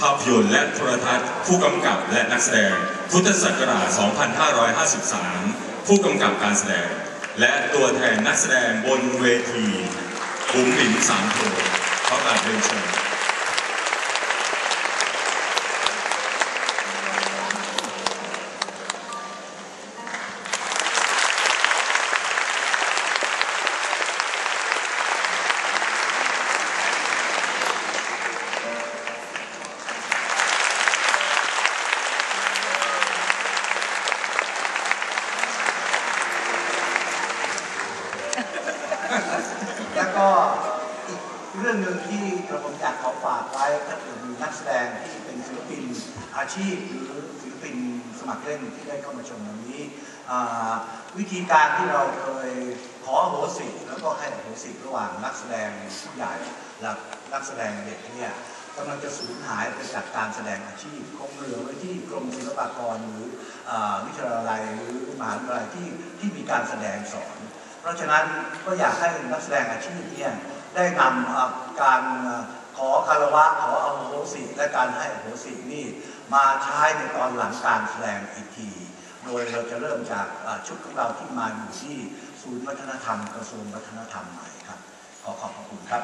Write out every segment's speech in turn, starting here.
าพยนตร์และโทรทัศน์ผู้กำกับและนักแสดงพุทธศักราช 2553 ผู้กำกับการแสดงและตัวแทนนักแสดงบนเวทีบุ๋มบิ๋มสามโทขอกราบเรียนเชิญแล้วก็อีกเรื่องหนึ่งที่ผมอยากขอฝากไว้ถ้าเกิดมีนักแสดงที่เป็นศิลปินอาชีพหรือศิลปินสมัครเล่นที่ได้เข้ามาชมวันนี้วิธีการที่เราเคยขออโหสิแล้วก็ให้อโหสิระหว่างนักแสดงผู้ใหญ่และนักแสดงเด็กเนี่ยกำลังจะสูญหายไปจากการแสดงอาชีพคงเหลือไว้ที่กรมศิลปากรหรือวิทยาลัยหรือมหาวิทยาลัยที่มีการแสดงสอนเพราะฉะนั้นก็อยากให้นักแสดงอาชีพเนี่ยได้นำการขอคารวะขออโหสิและการให้อโหสินี่มาใช้ในตอนหลังการแสดงอีกทีโดยเราจะเริ่มจากชุดของเราที่มาอยู่ที่ศูนย์วัฒนธรรมกระทรวงวัฒนธรรมใหม่ครับขอบคุณครับ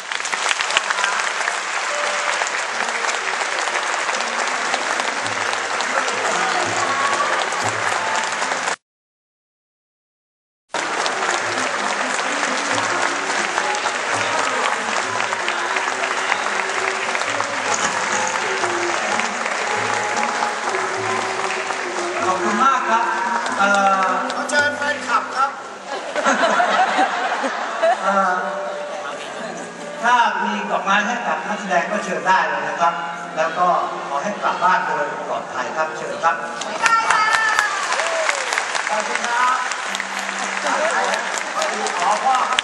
เชิญแฟนคลับครับถ้ามีดอกไม้ให้กับนักแสดงก็เชิญได้เลยนะครับแล้วก็ขอให้กลับบ้านโดยปลอดภัยครับเชิญครับขอบคุณครับขอพ่อครับ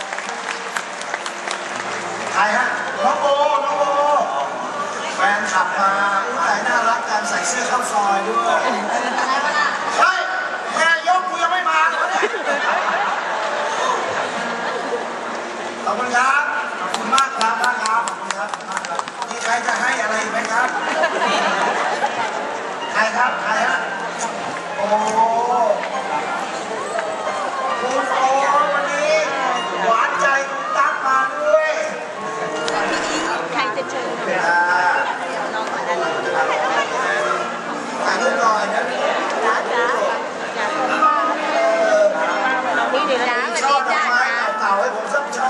ใครฮะน้องโบแฟนคลับมาใส่น่ารักการใส่เสื้อเข้าซอยด้วยเฮ้ยแม่ยกกูยังไม่มาเลยขอบคุณครับขอบคุณมากครับขอบคุณครับมีใครจะให้อะไรไหมครับใครครับใครฮะโอ้คุณโอวันนี้หวานใจคุณตั๊กมาด้วยใครจะเชิญน้องมาได้ถ่ายรูปหน่อยนะจ้านี่เดี๋ยวนะชอบดอกไม้เก่าๆให้ผมสักช่อ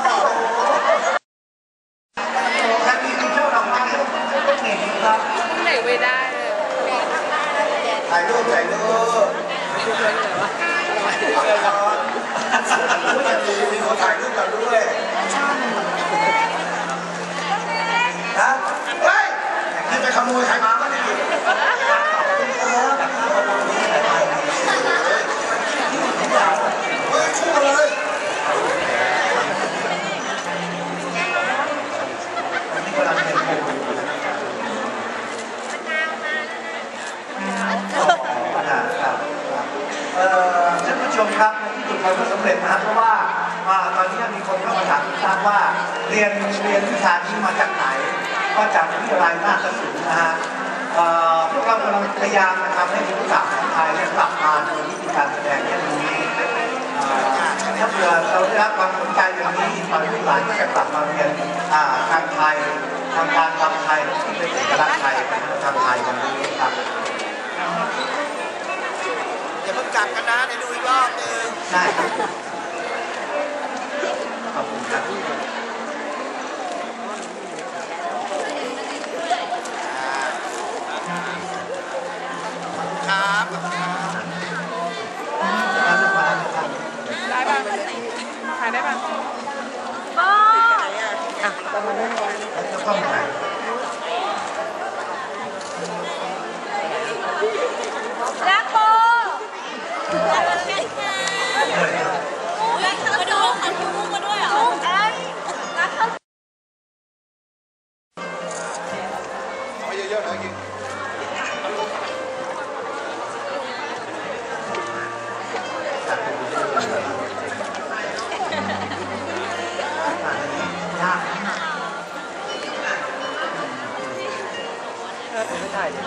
ยังมีช่อดอกไม้ให้ผมเห็นครับไหนไม่ได้เลยถ่ายรูปอย่างนี้มีคนถ่ายรูปกันด้วยนะเฮ้ยนี่ไปขโมยใครมาบ้างเนี่ยชั่วเลยนี่กำลังเป็นโมท่านผู้ชมครับในที่สุดเราก็สำเร็จนะครับเพราะว่าตอนนี้มีคนเข้ามาถามทราบว่าเรียนวิชานี้มาจากไหนก็จากวิทยาลัยราชภัฏนะฮะพวกเรากำลังพยายามทำให้ศิลปะของไทยกลับมาโดยวิธีการแสดงเช่นนี้ถ้าเผื่อเราได้รับความสนใจอย่างนี้ตอนนี้หลายก็จะกลับมาเรียนทางไทยทางการทำไทยที่เป็นเอกลักษณ์ไทยทางไทยกันนี้ครับอย่าเพิ่งกลับกันนะเดี๋ยวดูอีกรอบนึงใช่ครับขอบคุณครับครับได้ป่ะถ่ายได้ป่ะก็ต้องมาด้วยต้องถ่ายรักโบมาดูขันมุกมาด้วยเหรอรักเขาเอาเยอะๆหน่อยกินยากไม่ได้ดิ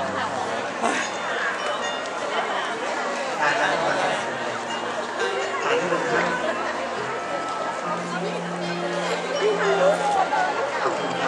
ถ่ายได้เลยครับขอบคุณครับ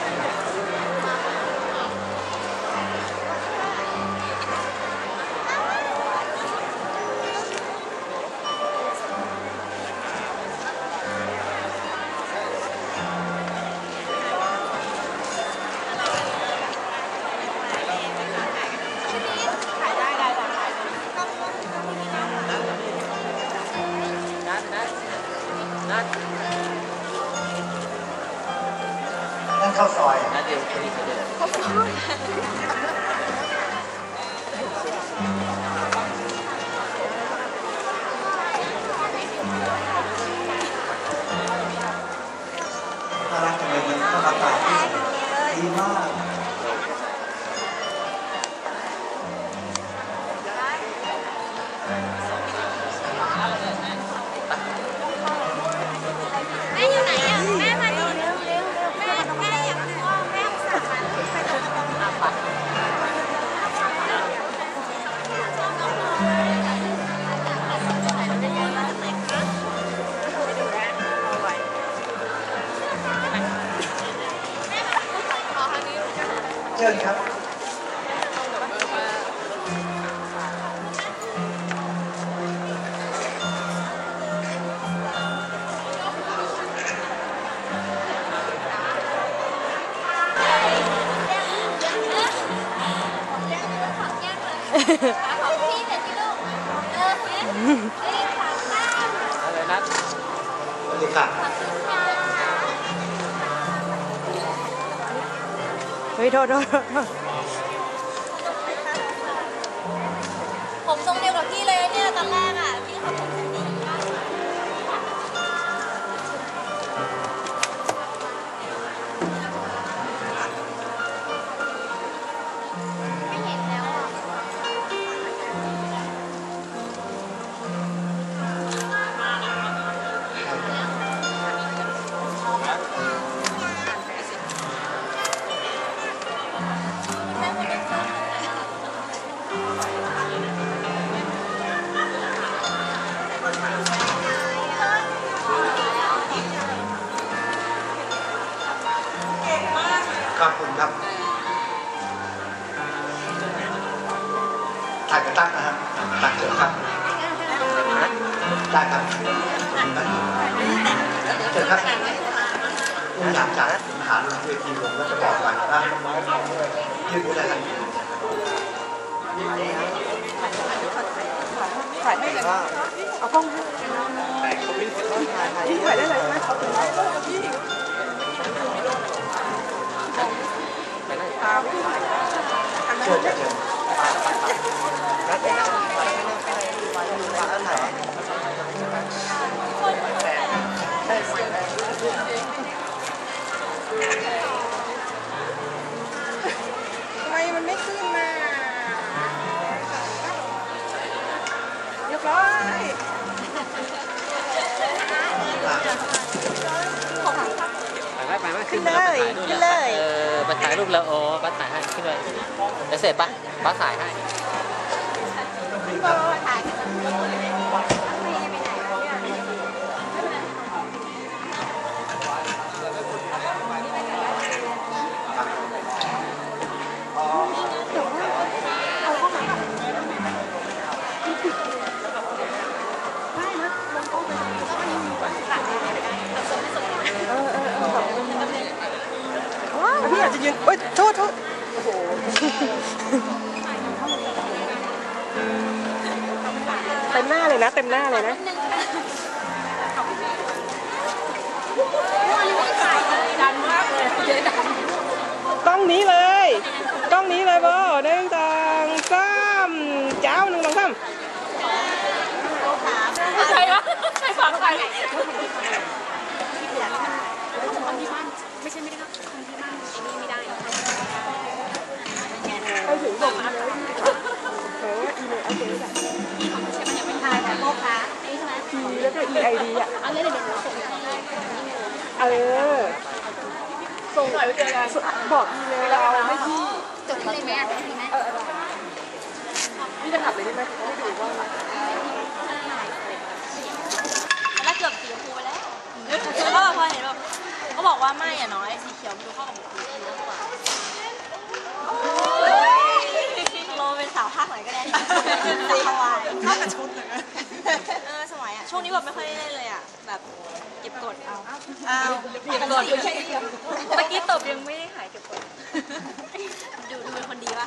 นัดนั่นข้าวซอยนัดเดียวคนนี้คนเดียวน่ารักจังเลยมันบรรยากาศดีมากแม่อยู่ไหนอ่ะแม่มาดิเร็วเร็วเร็วแม่แม่อยากดูว่าแม่อุตส่าห์มาไปตรงนั้นเชิญครับของพี่เดี๋ยวที่ลูกอะไรนัดบรรยากาศเฮ้ยโทษผมทรงเดียวกับพี่เลยเนี่ยตอนแรกอ่ะพี่เขาผมทรงนี้ไม่เห็นแล้วอ่ะขอบคุณครับถ่ายกระตั้งนะครับตักเชิญครับได้ครับเชิญครับคุณอยากจัดหาลงเวทีลงแล้วจะบอกไปนะยืนพูดได้ทันทีถ่ายได้เลยเอากล้องพี่ถ่ายได้เลยไหมเชิญเชิญทำไมมันไม่ขึ้นมาเรียบร้อยไปไหมขึ้นเลยขึ้นเลยไปถ่ายรูปแล้วโอ้ป้าถ่ายให้ขึ้นเลยเดี๋ยวเสร็จปะป้าถ่ายให้พี่โบถ่ายกันไม่ไปไหนเนี่ยพี่อาจจะยืนโอ๊ยโทษโอ้โหเต็มหน้าเลยนะเต็มหน้าเลยนะกล้องนี้เลยกล้องนี้เลยโบ1 2 3เจ้า1 2 3ใครวะใครฝากใครไม่ใช่ไม่ได้ครับคนที่บ้านไอ้นี่ไม่ได้ไปถึงส่งมาเลยแปลว่าอีเมลเอาเจอแบบพี่ของใช่ไหมยังไม่ทายแต่โมคะนี่ใช่ไหมทีแล้วก็ EID อ่ะเอาเลยเดี๋ยวหนูส่งให้ส่งหน่อยไปเจอกันบอกอีเมลเราไม่พี่จดเลยไหมดีไหมนี่จะขับเลยได้ไหมไม่ดูว่าแล้วเกือบสีชมพูไปแล้วแล้วก็พอเห็นแบบเขาบอกว่าไม่อ่ะน้อยสีเขียวมันดูเข้ากับสีเขียวกว่าโลเป็นสาวภาคไหนก็ได้สาวฮาวายเข้ากับชุดเลยสมัยอ่ะช่วงนี้แบบไม่ค่อยได้เล่นเลยอ่ะแบบเก็บกดเอาเก็บกดแค่นี้เมื่อกี้ตบยังไม่ได้หายเก็บกดดูเป็นคนดีป่ะ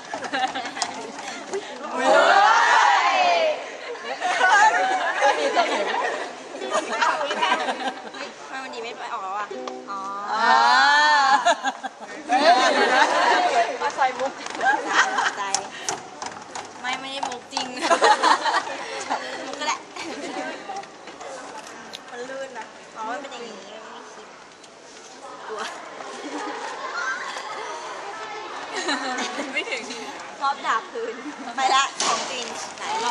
ทำไมมันดีไม่ไปออกแล้วอ่ะอ๋อมาใส่มุกใจไม่ได้มุกจริงมุกก็แหละมันลื่นนะอ๋อมันเป็นอย่างนี้ไม่คิดกลัวไม่ถึงชอบด่าพื้นไปละของจริงไหน